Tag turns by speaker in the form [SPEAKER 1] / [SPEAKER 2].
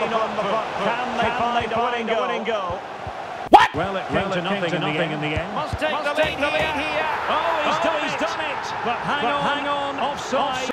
[SPEAKER 1] on the front foot. Can they find a winning goal?
[SPEAKER 2] What?
[SPEAKER 1] Well, it came to nothing in the end.
[SPEAKER 2] Must take the lead here.
[SPEAKER 1] Oh, he's done it. But hang on, offside.